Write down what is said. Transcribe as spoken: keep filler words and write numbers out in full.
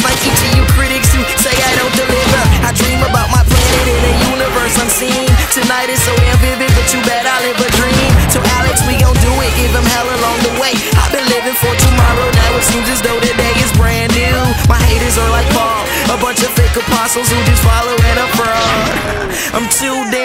like each of you critics who say I don't deliver. I dream about my planet in a universe unseen. Tonight is so damn vivid, but you bet I live a dream. So Alex, we gon' do it, give them hell along the way. I've been living for tomorrow, now it seems as though today is brand new. My haters are like Paul, a bunch of fake apostles who just follow and a fraud. I'm too